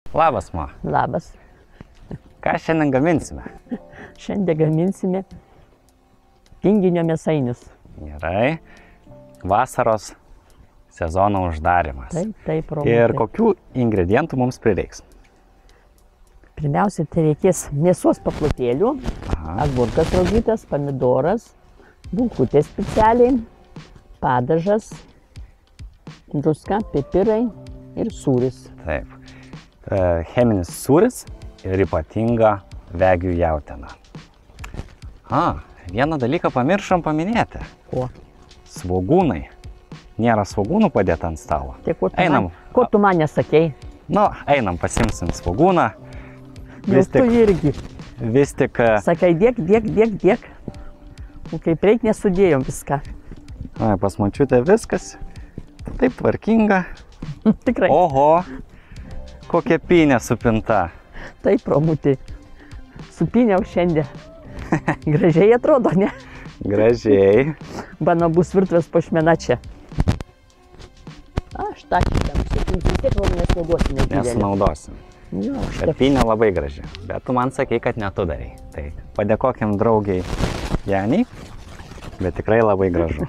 Labas, ma. Labas. Ką šiandien gaminsime? Šiandien gaminsime tinginio mėsainius. Gerai. Vasaros sezono uždarimas. Taip, Roma. Ir kokių ingredientų mums prireiks? Pirmiausia, tai reikės mėsos paplotėlių, agurkas raugytas, pomidoras, bulkutės specialiai, padažas, druska, pipirai ir sūris. Taip. Cheminis sūris ir ypatinga vegių jautiena. Vieną dalyką pamiršom paminėti. Kuo? Svogūnai. Nėra svogūnų padėti ant stalo. Tai Einam. Ko tu man nesakei? Einam, pasimsim svogūną. Tu irgi. Vis tik... Sakai, dėk. O kaip reik, nesudėjom viską. Pas močiutę viskas. Taip tvarkinga. Tikrai. Oho, kokia pynė supinta. Taip, Romutė. Supyniau šiandien. Gražiai atrodo, ne? Gražiai. Mano bus virtuvės puošmena čia. Aš tą kitą nusipinsiu. Vis tiek nesnaudosim nedidelį. Nesunaudosim. Bet pynė labai graži. Bet tu man sakei, kad ne tu darai. Tai padėkokim draugiai Janiai. Bet tikrai labai gražu.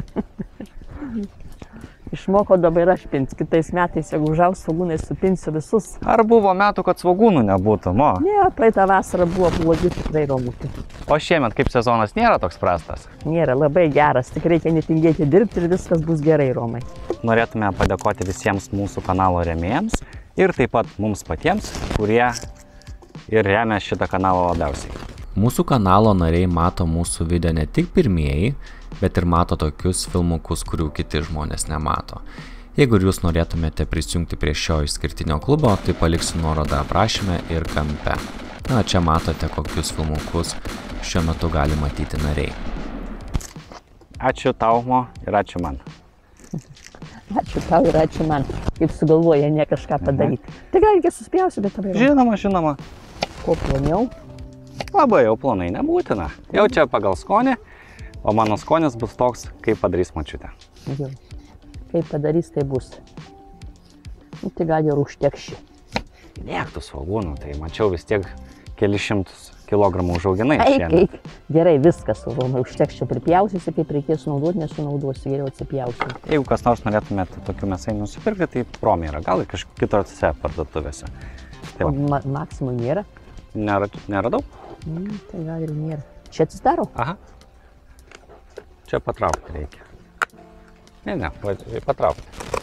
Išmoko dabar aš pins. Kitais metais, jeigu užaugs svogūnai, supinsiu visus. Ar buvo metų, kad svogūnų nebūtų, mo? Ne, praeitą vasarą buvo blogi tikrai, Romutė. O šiemet kaip sezonas nėra toks prastas? Nėra, labai geras. Tik reikia netingėti dirbti ir viskas bus gerai, Romai. Norėtume padėkoti visiems mūsų kanalo rėmėjams ir taip pat mums patiems, kurie ir remia šitą kanalą labiausiai. Mūsų kanalo nariai mato mūsų video ne tik pirmieji, bet ir mato tokius filmukus, kurių kiti žmonės nemato. Jeigu ir jūs norėtumėte prisijungti prie šio išskirtinio klubo, tai paliksiu nuorodą aprašyme ir kampe. Čia matote, kokius filmukus šiuo metu gali matyti nariai. Ačiū tau, Mo, ir ačiū man. Ačiū tau ir ačiū man, kaip sugalvoja ne kažką padaryti. Tai gal reikia suspjausiu, bet labai... Žinoma. Ko ploniau? Labai jau plonai nebūtina. Jau čia pagal skonį, o mano skonis bus toks, kaip padarys močiutė. Jau. Kaip padarys, tai bus. Tai gal ir užtekši. Mėgtų svogūnų, tai mačiau vis tiek keli šimtus kilogramų užauginai. Eik. Gerai, viskas, Romai, užtekščia pripjausiusi, kaip reikės naudoti, nesunauduosiu, geriau atsipjausiu. Jeigu kas nors norėtumėte tokių mėsainių nusipirkti, tai Romai yra, gal ir kažkur kitose parduotuvėse. O Maksimui nėra? Neradau? Tai gal ir nėra. Čia atsidaro? Aha. Čia patraukti reikia. Ne, patraukti.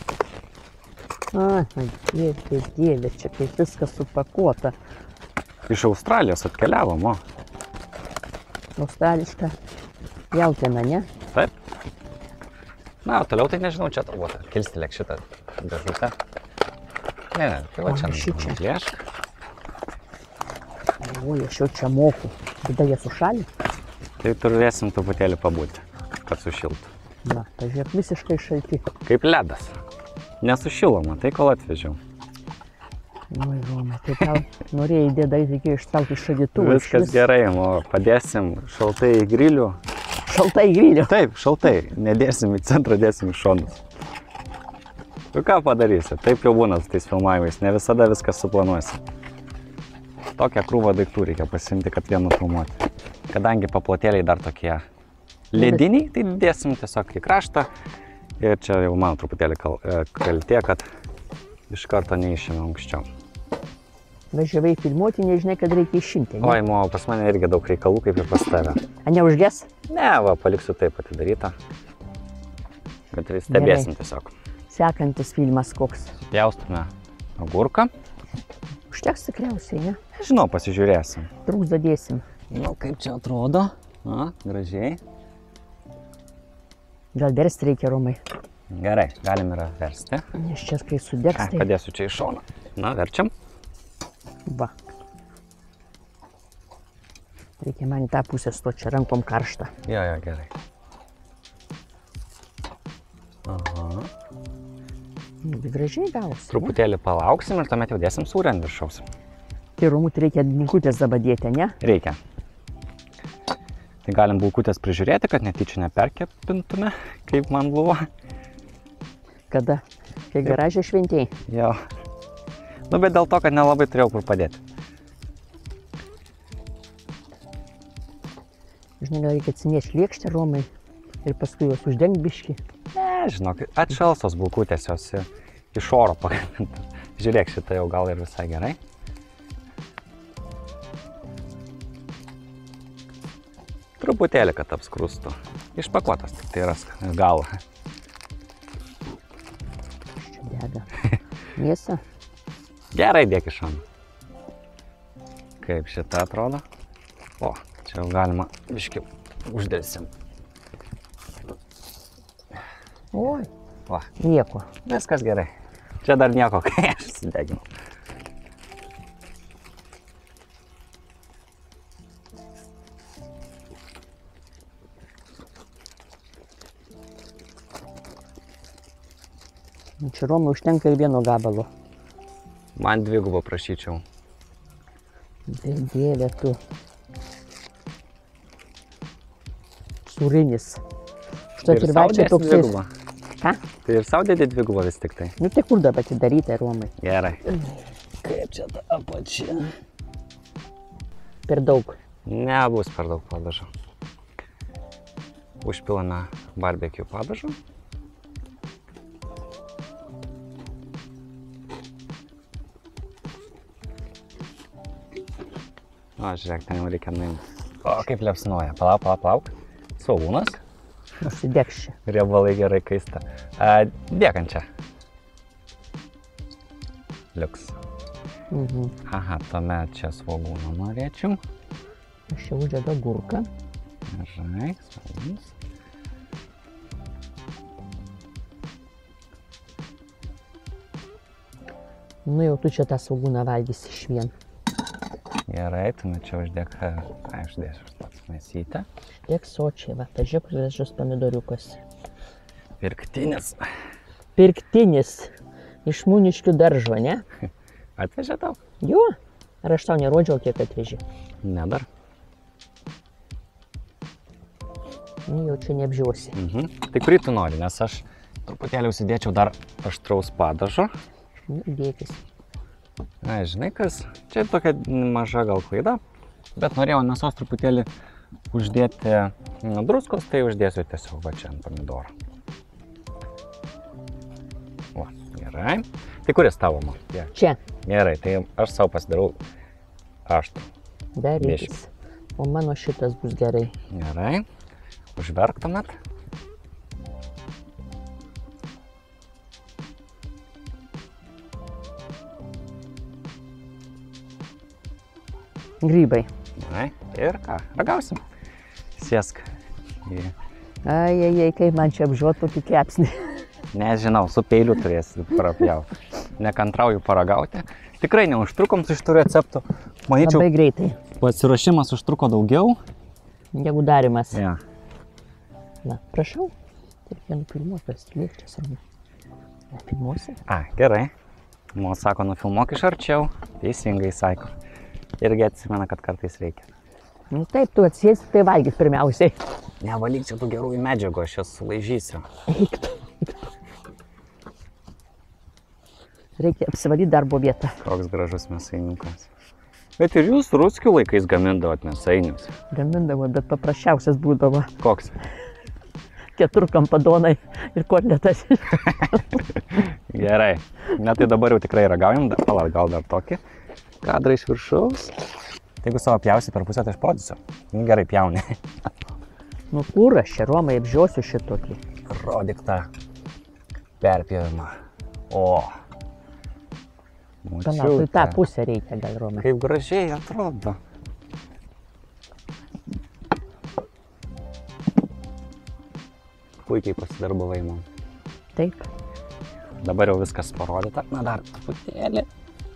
Dieve, čia kaip viskas supakuota. Iš Australijos atkeliavo, Mo. Australiška jautiena, ne? Taip. Na, toliau tai nežinau, čia turbūt kilstelėk šitą dėžutę. Ne, tai va čia nuplėšk. Oi, aš jau čia moku. Tada jie sušalė? Tai turėsim truputėlį pabūti, kad sušiltų. Na, pažiūrėk, visiškai šalti. Kaip ledas. Nesušiloma, tai kol atvežiau. Oi, Roma, tai tau norėjai dėdai, reikėjo ištraukti iš šaldytuvo. Viskas gerai, padėsim šaltai į grilių. Šaltai į grilių? Taip, šaltai. Nedėsim į centrą, dėsim į šonus. Tu ką padarysi? Taip jau būna su tais filmavimais, ne visada viskas suplanuosi. Tokią krūvą daiktų reikia pasimti, kad vienu filmuoti. Kadangi paplotėliai dar tokie lediniai, tai dėsim tiesiog į kraštą. Ir čia jau man truputėlį kaltė, kad iš karto neišėmė anksčiau. Važiavai filmuoti, nežinai, kad reikia išimti. Oi, Mo, pas mane irgi daug reikalų, kaip ir pas tave. A neužges? Ne, paliksiu taip atidarytą. Bet stebėsim tiesiog. Sekantis filmas koks? Pjaustume agurką. Užteks tikriausiai, ne? Žinau, pasižiūrėsim. Trūks dadėsim. Kaip čia atrodo? Gražiai. Gal versti reikia, Romai? Gerai, galim ir versti. Nes čia, kai sudegs, tai... Padėsiu čia į šoną. Na, verčiam. Va. Reikia man į tą pusę stoti, čia rankom karštą. Jo, gerai. Aha. Gražiai gavosi. Truputėlį palauksim ir tuomet jau dėsim sūrį ant viršaus. Tai Romut reikia bulkutės dabadėti, ne? Reikia. Tai galim bulkutės prižiūrėti, kad netyčia neperkepintume, kaip man buvo. Kada? Kai garaže šventėjai? Jo. Nu, bet dėl to, kad nelabai turėjau kur padėti. Žinai, gal reikia atsinešti lėkštę Romai ir paskui juos uždengt biškį. Ne, žinok, atšalsos bulkutės jos iš oro pagaminta. Žiūrėk, šitą jau gal ir visai gerai. Truputėlį, kad apskrustų. Išpakuotas, tik tai yra galva. Čia dega. Mėsa. Gerai dėk iš šono. Kaip šitą atrodo? O, čia jau galima biškį uždėsim. Oi, Va, nieko. viskas gerai. Čia dar nieko, kai aš įsideginau. Čia Romai užtenka ir vieno gabalo. Man dvigubo prašyčiau. Dieve tu. Sūrinis. Štai ir vaikščiai toksai. dvigubą. Ką? Tai ir saudėdė dvigubą vis tik tai. Nu tai kur dabar atidaryti, Romai? Gerai. Kaip čia ta apačia? Per daug. Nebus per daug padažo. Užpilame barbecue padažo. O, žiūrėk, ten jau reikia nuimti. O, kaip liepsnoja. Palauk. Svogūnas. Užsidegs čia. Riebalai gerai kaista. Dėk ant čia. Liuks. Aha, tuomet čia svogūną norėčiau. Aš čia uždedu agurką. Gerai, svogūnas. Nu jau tu čia tą svogūną valgysi iš vien. Gerai, tuomet čia uždėk, ką uždėsiu aš pats mėsytę. Uždėk sočiai, va, pažiūrėk, gražus pomidoriukas. Pirktinis. Pirktinis. Iš Mūniškių daržo, ne? Atvežė tau? Jo. Ar aš tau nerodžiau, kiek atvežė? Ne dar. Nu, jau čia neapžiūsi. Tai kurį tu nori, nes aš truputėlį užsidėčiau dar aštraus padažo. Nu, dėkis. Na, žinai kas, čia tokia maža gal klaida, bet norėjau mėsos truputėlį uždėti druskos, tai uždėsiu tiesiog va čia ant pomidoro. O, gerai. Tai kuris tavo, man? Čia. Gerai, tai aš savo pasidarau aštrų. Dar reikės. O mano šitas bus gerai. Gerai. Užverk tuomet. Grybai. Gerai. Ir ką? Ragausim. Sėsk. Ai, kaip man čia apžiūrėti tokį kepsnį. Nežinau, su peiliu turėsi prapjauti. Nekantrauju paragauti. Tikrai neužtrukom su šitų receptų. Manyčiau, Labai greitai. pasiruošimas užtruko daugiau. Negu darimas. Ja. Na, prašau. Reikia nufilmuoti tas lėkščias. Filmuosi? Gerai. Mama sako, nufilmuok iš arčiau. Teisingai sako. Irgi atsimena, kad kartais reikia. Nu taip, tu atsėsi, tai valgyk pirmiausiai. Nevalyk čia tų gerųjų medžiagų, aš jas sulaižysiu. Eik tu. Reikia apsivalyti darbo vietą. Koks gražus mėsainiukas. Bet ir jūs ruskių laikais gamindavot mėsainius. Gamindavo, bet paprasčiausias būdavo. Koks? Keturkampadonai ir kotletas. Gerai. Na tai dabar jau tikrai ragaujam. Palauk, gal dar tokį kadrą iš viršaus. Jeigu savo pjausi per pusę, tai aš parodysiu. Gerai pjauni. Nu kur aš čia, Romai, apžiosiu šitokį. Rodyk tą perpjavimą. O. Palauk, į tą pusę reikia gal, Romai. Kaip gražiai atrodo. Puikiai pasidarbavai man. Taip. Dabar jau viskas parodyta. Na dar truputėlį.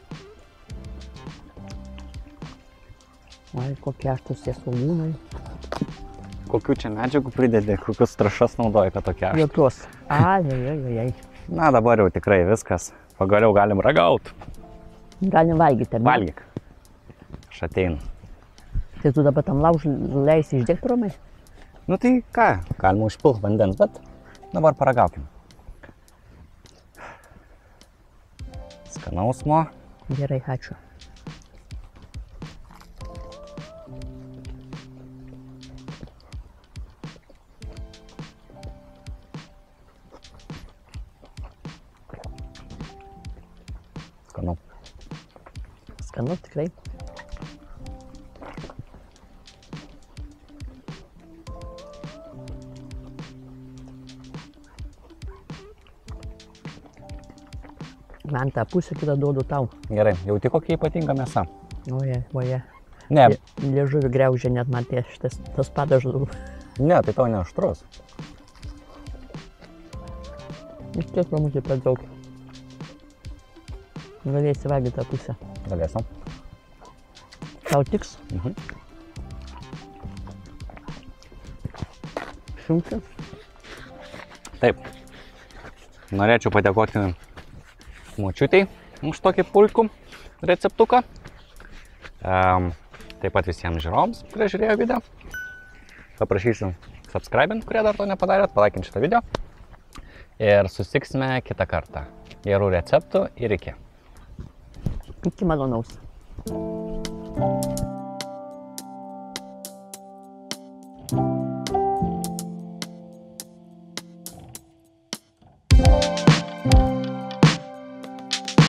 Oi, kokie aštrūs tie svogūnai. Kokių čia medžiagų pridedi, kokius trąšas naudoji, kad tokia aštra. Jokios. Ai. Na dabar jau tikrai viskas. Pagaliau galim ragaut. Galim valgyti, ar ne? Valgyk. Aš ateinu. Tai tu dabar tam laužui leisi išdegti, Romai? Nu tai ką, galima užpilt vandens, bet dabar paragaukim. Skanausmo Gerai, ačiū. Skanu. Skanu tikrai. Man tą pusę kitą duodu tau. Gerai, jauti kokia ypatinga mėsa. Oje. Ne, Liežuvį griaužia net man tas padažas. ne, tai tau ne aštrus. Iš tiek ramutį per daug. Galėsi valgyti tą pusę. Galėsim. Tau tiks? Mhm. Šimtas? Taip. Norėčiau padėkoti močiutei už tokį puikų receptuką. Taip pat visiems žiūrovams, kurie žiūrėjo video. Paprašysiu subscribint, kurie dar to nepadarėt, palaikinti šitą video. Ir susitiksime kitą kartą. Gerų receptų ir iki. Iki malonaus.